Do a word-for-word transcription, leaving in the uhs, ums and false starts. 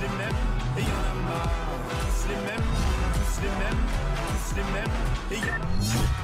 les mêmes, et y en a marre. Tous les mêmes, tous les mêmes, tous les mêmes, et y en a